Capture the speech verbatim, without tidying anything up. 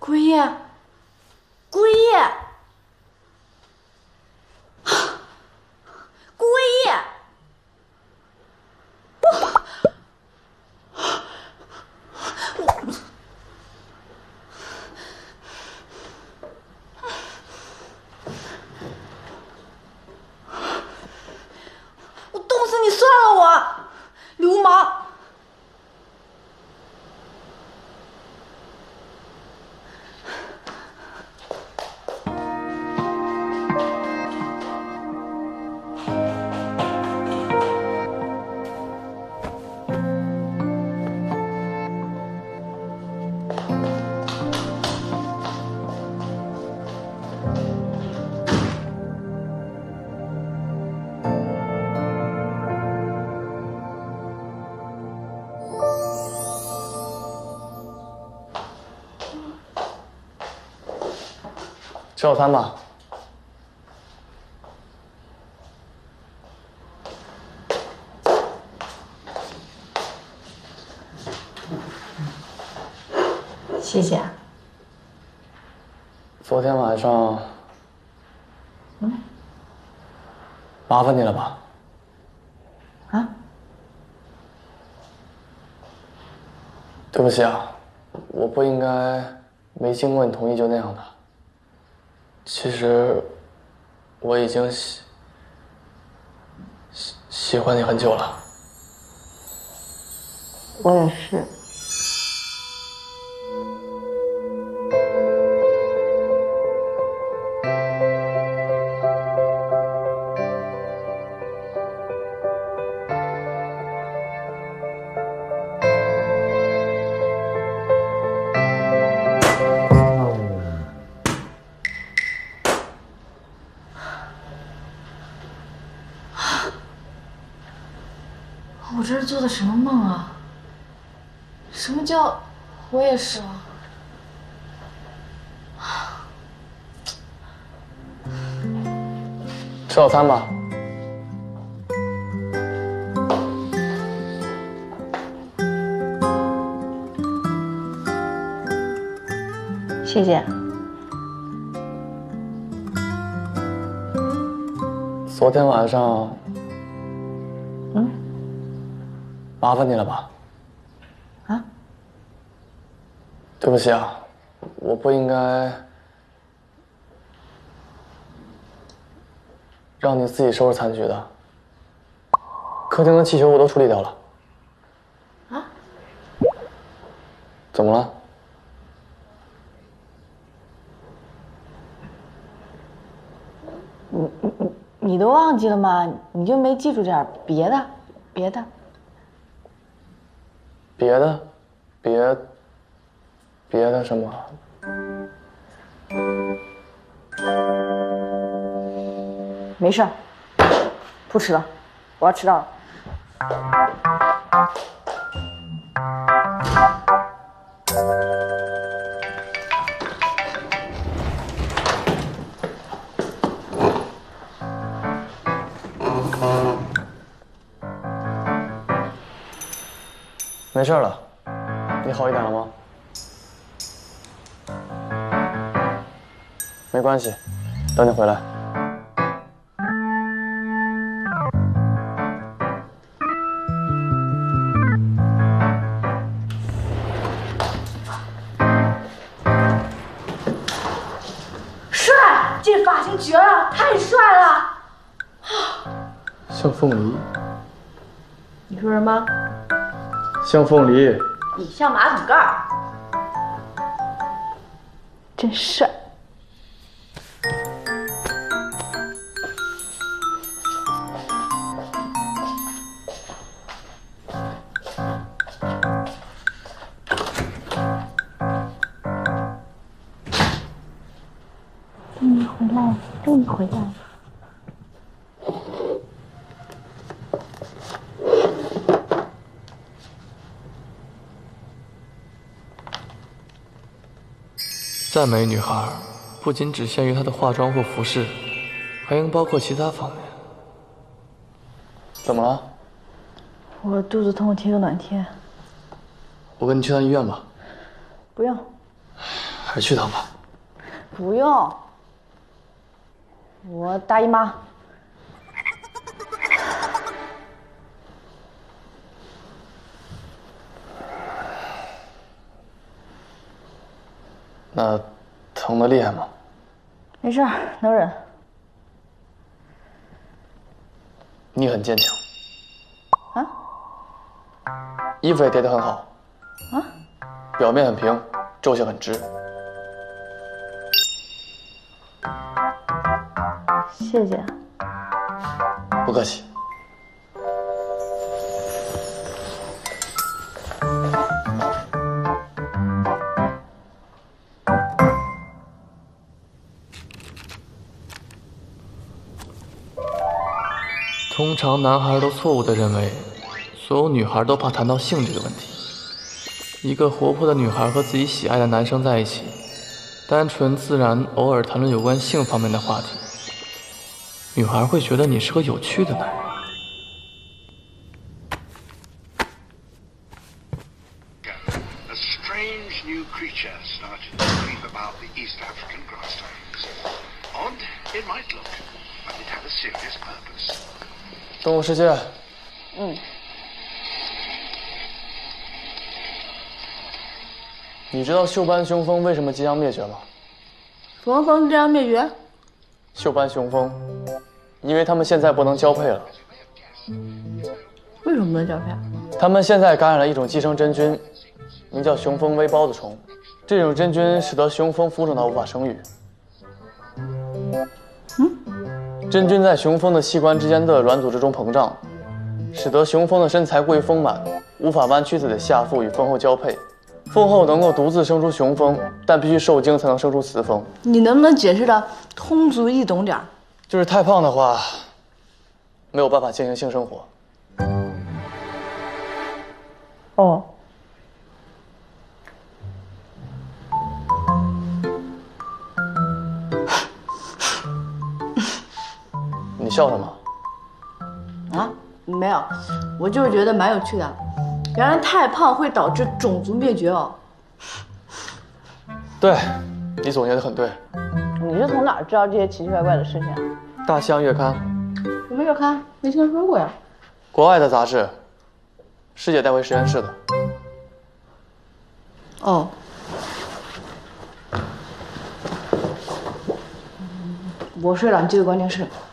姑爷，姑爷，姑爷，我，我冻死你算了我，流氓！ 吃早餐吧。 谢谢。 昨天晚上，嗯，麻烦你了吧？ 啊？ 对不起啊，我不应该没经过你同意就那样的。 其实，我已经喜喜喜欢你很久了。 我也是。我这是做的什么梦啊？什么叫我也是啊？ 吃早餐吧。 谢谢。 昨天晚上， 嗯， 麻烦你了吧？ 啊？ 对不起啊，我不应该让你自己收拾残局的。客厅的气球我都处理掉了。 啊？ 怎么了？ 你你你你都忘记了吗？你就没记住点别的，别的？ 别的，别别的什么？ 没事儿，不吃了，我要迟到了。 没事了，你好一点了吗？没关系，等你回来。 帅，这发型绝了，太帅了！ 像凤梨。 你说什么？ 像凤梨。 你像马桶盖儿，真帅。终于回来了，终于回来了。 赞美女孩，不仅只限于她的化妆或服饰，还应包括其他方面。怎么了？ 我肚子痛，贴个暖贴。 我跟你去趟医院吧。 不用。 还是去趟吧。 不用，我大姨妈。 那疼得厉害吗？ 没事，能忍。 你很坚强。 啊？ 衣服也叠得很好。 啊？ 表面很平，皱线很直。 谢谢。 不客气。通常男孩都错误地认为，所有女孩都怕谈到性这个问题。一个活泼的女孩和自己喜爱的男生在一起，单纯自然，偶尔谈论有关性方面的话题，女孩会觉得你是个有趣的男人。 A strange new creature started to creep about the East African grasslands. Odd it might look, but it had a serious purpose. 动物世界。 嗯。 你知道锈斑雄蜂为什么即将灭绝吗？ 什么蜂即将灭绝？ 锈斑雄蜂，因为它们现在不能交配了。 为什么不能交配啊？ 它们现在感染了一种寄生真菌，名叫雄蜂微孢子虫。这种真菌使得雄蜂浮肿到无法生育。嗯？真菌在雄蜂的器官之间的软组织中膨胀，使得雄蜂的身材过于丰满，无法弯曲自己的下腹与蜂后交配。蜂后能够独自生出雄蜂，但必须受精才能生出雌蜂。 你能不能解释的通俗易懂点？ 就是太胖的话，没有办法进行性生活。 哦。 你笑什么？ 啊，没有，我就是觉得蛮有趣的。原来太胖会导致种族灭绝哦。 对，你总结得很对。 你是从哪儿知道这些奇奇怪怪的事情啊？ 大西洋月刊。 什么月刊？没听说过呀。 国外的杂志，师姐带回实验室的。 哦。我睡了，你继续关电视。